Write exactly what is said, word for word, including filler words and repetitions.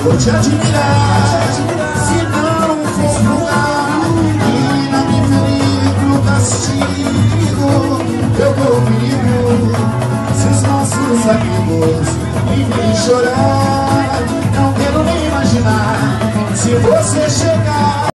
vou te admirar. Se não for lugar e não me ferir pro castigo, eu dou perigo. Se os nossos amigos me veem chorar, não quero nem imaginar se você